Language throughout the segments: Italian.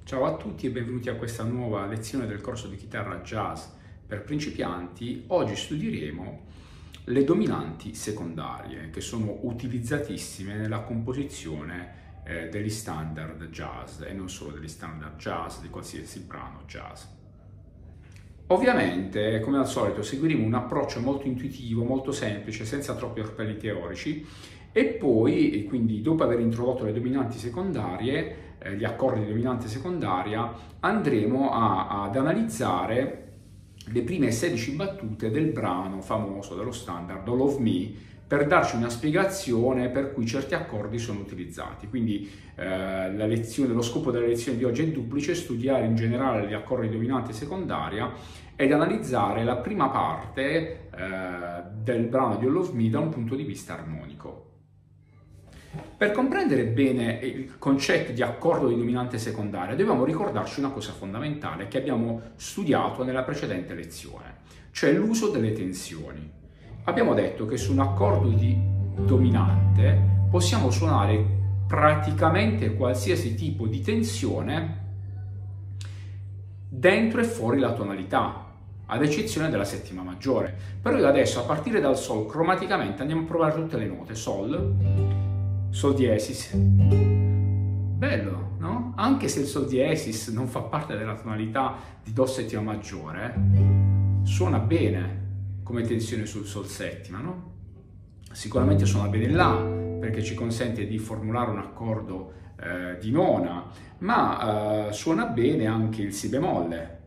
Ciao a tutti e benvenuti a questa nuova lezione del corso di chitarra jazz per principianti. Oggi studieremo le dominanti secondarie, che sono utilizzatissime nella composizione degli standard jazz e non solo degli standard jazz, di qualsiasi brano jazz. Ovviamente, come al solito, seguiremo un approccio molto intuitivo, molto semplice, senza troppi orpelli teorici, e poi, quindi, dopo aver introdotto le dominanti secondarie, gli accordi di dominante secondaria, andremo ad analizzare le prime 16 battute del brano famoso dello standard All of Me, per darci una spiegazione per cui certi accordi sono utilizzati. Quindi lo scopo della lezione di oggi è duplice: studiare in generale gli accordi di dominante secondaria ed analizzare la prima parte del brano di All of Me da un punto di vista armonico. Per comprendere bene il concetto di accordo di dominante secondaria dobbiamo ricordarci una cosa fondamentale che abbiamo studiato nella precedente lezione, cioè l'uso delle tensioni. Abbiamo detto che su un accordo di dominante possiamo suonare praticamente qualsiasi tipo di tensione dentro e fuori la tonalità, ad eccezione della settima maggiore. Però io adesso, a partire dal Sol, cromaticamente andiamo a provare tutte le note. Sol diesis. Bello, no? Anche se il Sol diesis non fa parte della tonalità di Do settima maggiore, suona bene come tensione sul Sol settima, no? Sicuramente suona bene là, perché ci consente di formulare un accordo di nona, ma suona bene anche il Si bemolle.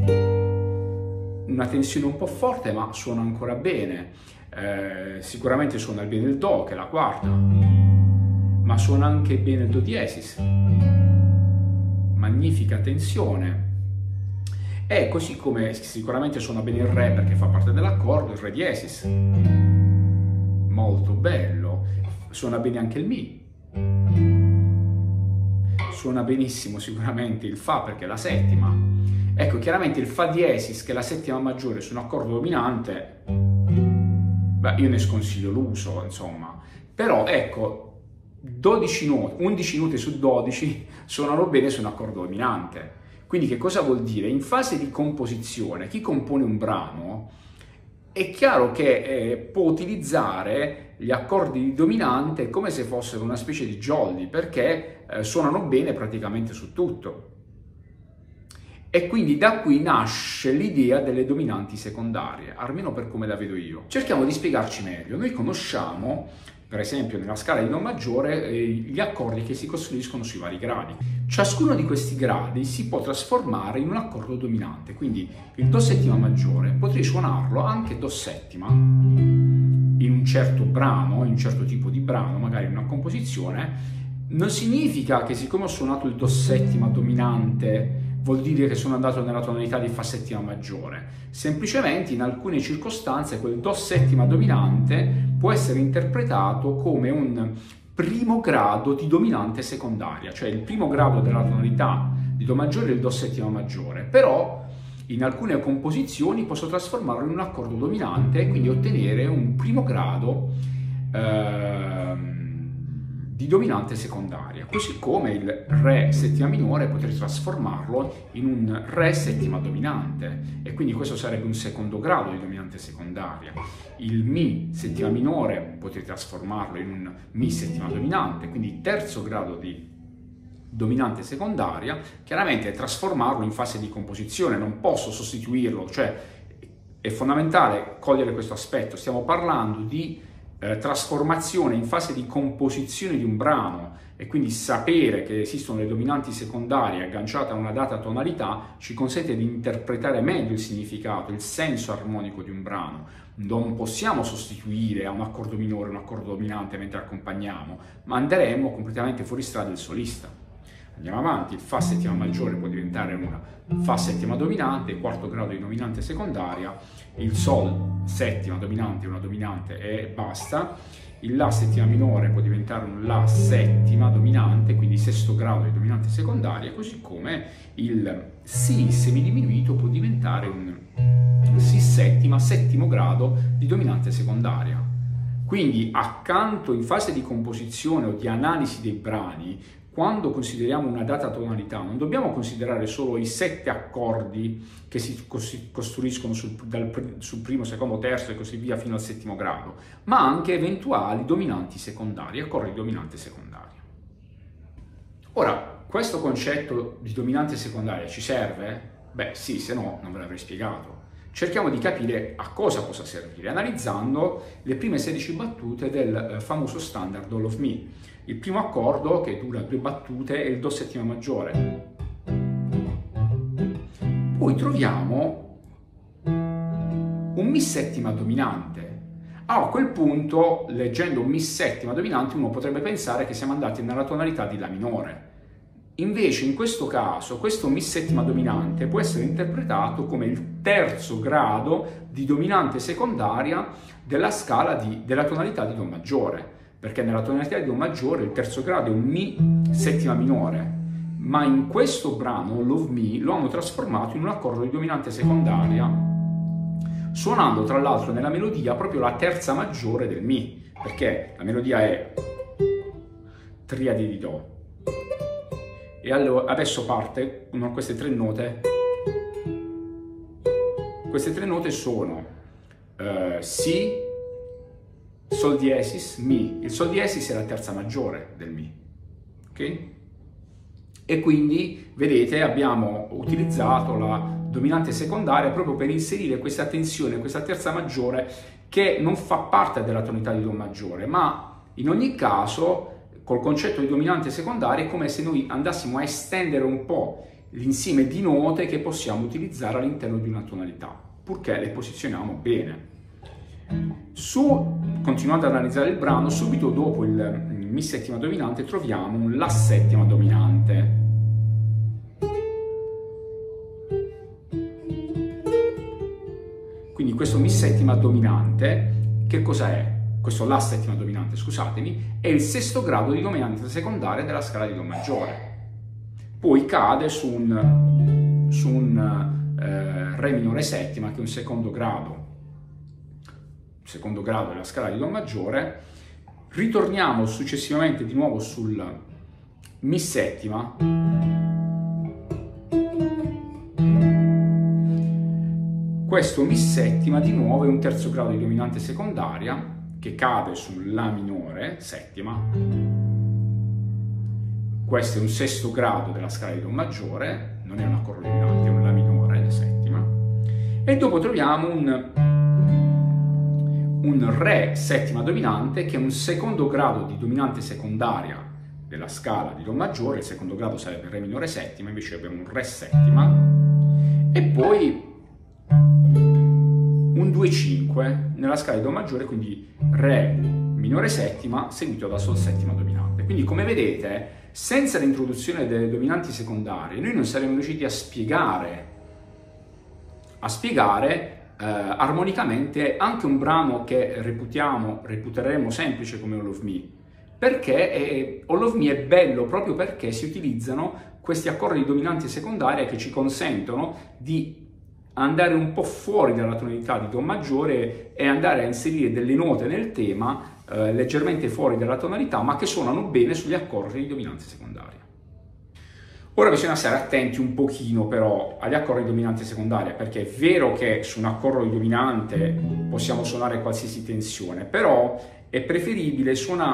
Una tensione un po' forte, ma suona ancora bene. Sicuramente suona bene il Do, che è la quarta, ma suona anche bene il Do diesis. Magnifica tensione. E così come sicuramente suona bene il Re, perché fa parte dell'accordo, il Re diesis. Molto bello. Suona bene anche il Mi. Suona benissimo sicuramente il Fa, perché è la settima. Ecco, chiaramente il Fa diesis, che è la settima maggiore su un accordo dominante, beh, io ne sconsiglio l'uso, insomma. Però, ecco, 11 note su 12 suonano bene su un accordo dominante. Quindi che cosa vuol dire? In fase di composizione, chi compone un brano è chiaro che può utilizzare gli accordi di dominante come se fossero una specie di jolly, perché suonano bene praticamente su tutto. E quindi da qui nasce l'idea delle dominanti secondarie, almeno per come la vedo io. Cerchiamo di spiegarci meglio. Noi conosciamo, per esempio, nella scala di Do maggiore, gli accordi che si costruiscono sui vari gradi. Ciascuno di questi gradi si può trasformare in un accordo dominante, quindi il Do settima maggiore potrei suonarlo anche Do settima in un certo brano, in un certo tipo di brano, magari in una composizione. Non significa che, siccome ho suonato il Do settima dominante, vuol dire che sono andato nella tonalità di Fa settima maggiore. Semplicemente in alcune circostanze quel Do settima dominante può essere interpretato come un primo grado di dominante secondaria, cioè il primo grado della tonalità di Do maggiore è il Do settima maggiore, però in alcune composizioni posso trasformarlo in un accordo dominante e quindi ottenere un primo grado di dominante secondaria, così come il Re settima minore potrei trasformarlo in un Re settima dominante e quindi questo sarebbe un secondo grado di dominante secondaria. Il Mi settima minore potrei trasformarlo in un Mi settima dominante, quindi terzo grado di dominante secondaria. Chiaramente trasformarlo in fase di composizione, non posso sostituirlo, cioè è fondamentale cogliere questo aspetto. Stiamo parlando di trasformazione in fase di composizione di un brano, e quindi sapere che esistono le dominanti secondarie agganciate a una data tonalità ci consente di interpretare meglio il significato, il senso armonico di un brano. Non possiamo sostituire a un accordo minore un accordo dominante mentre accompagniamo, ma anderemmo completamente fuori strada il solista. Andiamo avanti, il Fa settima maggiore può diventare una Fa settima dominante, quarto grado di dominante secondaria, il Sol settima dominante, una dominante e basta, il La settima minore può diventare un La settima dominante, quindi sesto grado di dominante secondaria, così come il Si semidiminuito può diventare un Si settima, settimo grado di dominante secondaria. Quindi accanto in fase di composizione o di analisi dei brani, quando consideriamo una data tonalità non dobbiamo considerare solo i 7 accordi che si costruiscono sul primo, secondo, terzo e così via fino al settimo grado, ma anche eventuali dominanti secondari, accordi dominante secondaria. Ora, questo concetto di dominante secondaria ci serve? Beh sì, se no non ve l'avrei spiegato. Cerchiamo di capire a cosa possa servire, analizzando le prime 16 battute del famoso standard All of Me. Il primo accordo, che dura 2 battute, è il Do settima maggiore. Poi troviamo un Mi settima dominante. A quel punto, leggendo un Mi settima dominante, uno potrebbe pensare che siamo andati nella tonalità di La minore. Invece, in questo caso, questo Mi settima dominante può essere interpretato come il terzo grado di dominante secondaria della scala della tonalità di Do maggiore, perché nella tonalità di Do maggiore il terzo grado è un Mi settima minore, ma in questo brano, Love Me, lo hanno trasformato in un accordo di dominante secondaria, suonando tra l'altro nella melodia proprio la terza maggiore del Mi, perché la melodia è triadi di Do. E allora, adesso parte con queste 3 note. Queste 3 note sono Si, Sol diesis, Mi. Il Sol diesis è la terza maggiore del Mi. Ok? E quindi, vedete, abbiamo utilizzato la dominante secondaria proprio per inserire questa tensione, questa terza maggiore che non fa parte della tonalità di Do maggiore, ma in ogni caso col concetto di dominante secondaria è come se noi andassimo a estendere un po' l'insieme di note che possiamo utilizzare all'interno di una tonalità, purché le posizioniamo bene. Continuando ad analizzare il brano, subito dopo il Mi settima dominante troviamo un La settima dominante. Quindi questo Mi settima dominante, che cosa è? Questo La settima dominante, scusatemi, è il sesto grado di dominante secondaria della scala di Do maggiore. Poi cade su un Re minore settima, che è un secondo grado della scala di Do maggiore. Ritorniamo successivamente di nuovo sul Mi settima. Questo Mi settima di nuovo è un terzo grado di dominante secondaria, che cade sul La minore settima. Questo è un sesto grado della scala di Do maggiore, non è un accordo dominante, è un La minore settima. E dopo troviamo un Re settima dominante, che è un secondo grado di dominante secondaria della scala di Do maggiore. Il secondo grado sarebbe Re minore settima, invece abbiamo un Re settima. E poi un 2-5 nella scala di Do maggiore, quindi Re minore settima seguito da Sol settima dominante. Quindi, come vedete, senza l'introduzione delle dominanti secondarie noi non saremmo riusciti a spiegare armonicamente anche un brano che reputeremo semplice come All of Me, perché All of Me è bello proprio perché si utilizzano questi accordi dominanti e secondarie che ci consentono di andare un po' fuori dalla tonalità di Do maggiore e andare a inserire delle note nel tema leggermente fuori dalla tonalità, ma che suonano bene sugli accordi di dominanza secondaria. Ora bisogna stare attenti un pochino però agli accordi di dominante secondaria, perché è vero che su un accordo di dominante possiamo suonare qualsiasi tensione, però è preferibile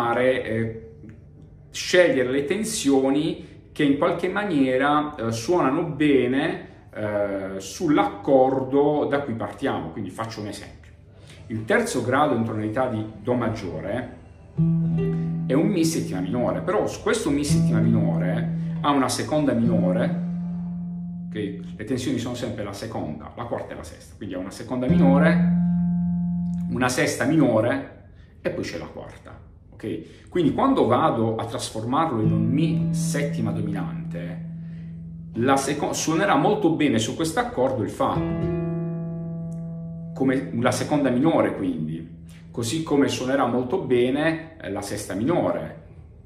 scegliere le tensioni che in qualche maniera suonano bene sull'accordo da cui partiamo. Quindi faccio un esempio: il terzo grado in tonalità di Do maggiore è un Mi settima minore, però su questo Mi settima minore ha una seconda minore, okay? Le tensioni sono sempre la seconda, la quarta e la sesta, quindi ha una seconda minore, una sesta minore e poi c'è la quarta, ok? Quindi quando vado a trasformarlo in un Mi settima dominante, suonerà molto bene su questo accordo il Fa, come la seconda minore, quindi, così come suonerà molto bene la sesta minore,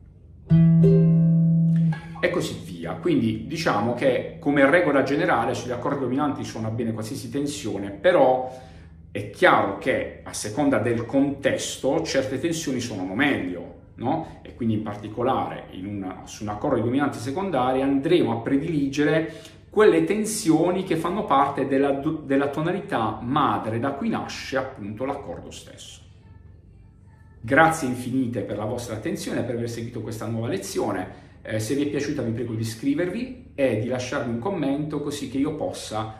e così via. Quindi diciamo che come regola generale sugli accordi dominanti suona bene qualsiasi tensione, però è chiaro che a seconda del contesto certe tensioni suonano meglio. no? E quindi in particolare su un accordo di dominante secondaria andremo a prediligere quelle tensioni che fanno parte della tonalità madre da cui nasce appunto l'accordo stesso. Grazie infinite per la vostra attenzione e per aver seguito questa nuova lezione. Se vi è piaciuta vi prego di iscrivervi e di lasciarmi un commento così che io possa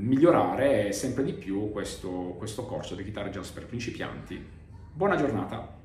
migliorare sempre di più questo corso di chitarra jazz per principianti. Buona giornata!